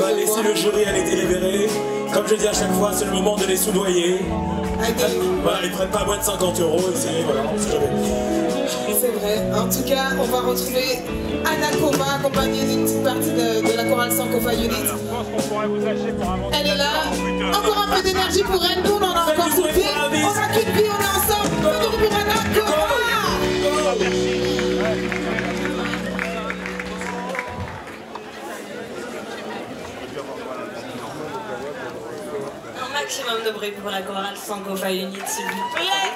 va laisser le jury aller délibérer. Comme je dis à chaque fois, c'est le moment de les soudoyer. Voilà, ils prennent pas moins de 50 €, ici, voilà, on sait jamais. C'est vrai. En tout cas, on va retrouver Anna Koma, accompagnée d'une petite partie de la chorale Sankofa Unit. Elle est là. Encore un peu d'énergie pour elle. Nous, on en a encore sous le pied. On a qu'une vie, on est ensemble. Faites du bruit pour Anna Koma. Un maximum de bruit pour la chorale Sankofa Unit, s'il vous plaît.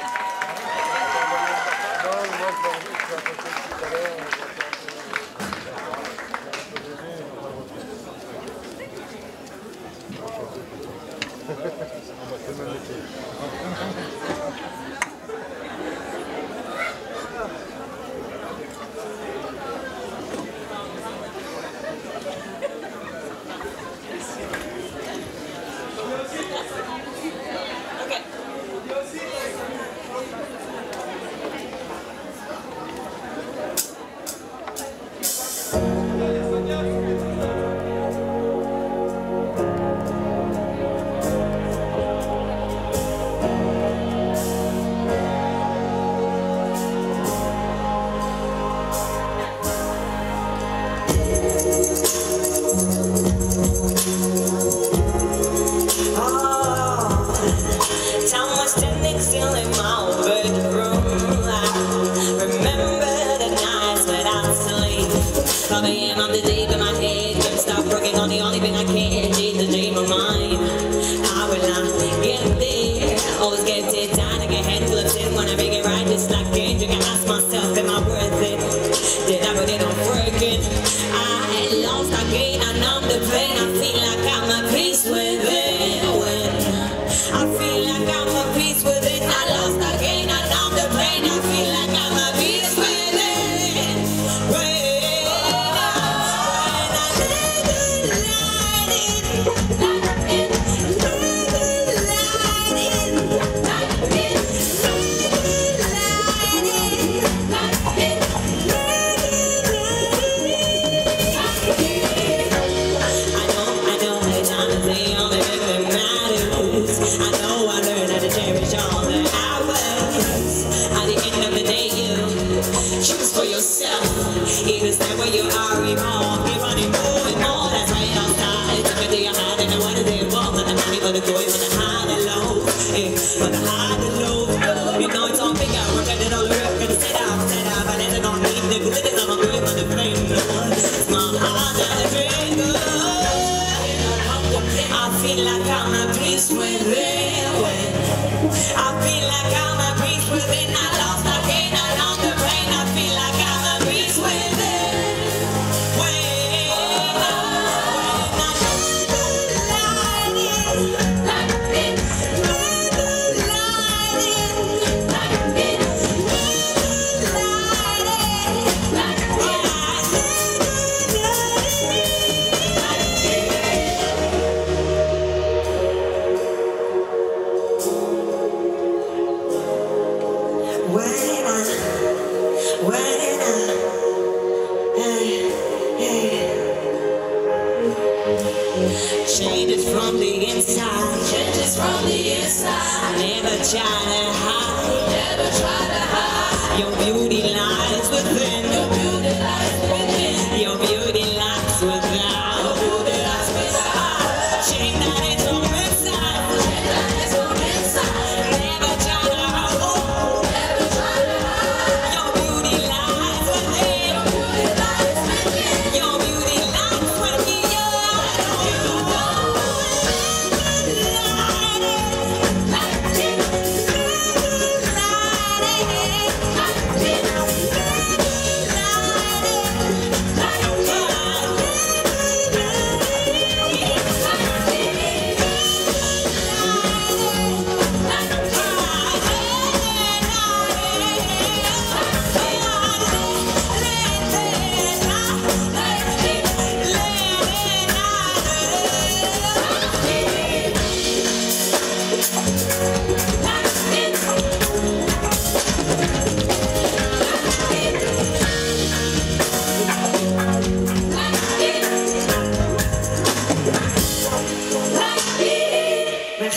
Changes from the inside. Changes from the inside. Never try to hide. Never try to hide. Your beauty lies within. Your beauty lies within. Your beauty lies without. Your beauty lies without. Change that it's on inside. Change that it's on inside. Never try to hide. Never try to hide. Your beauty lies within. Your beauty lies within. Your beauty lies within.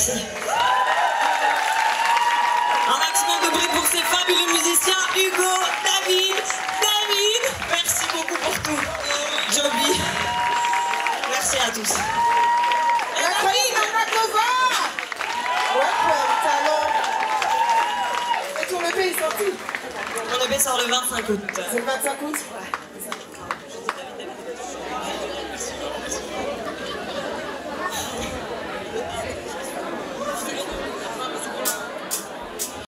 Merci. Un maximum de bruit pour ces fabuleux musiciens. Hugo, David, merci beaucoup pour tout. Joby, merci à tous. La queen Anakova. Ouais, talent. Et ton EP est sorti. Mon EP sort le 25 août. C'est le 25 août.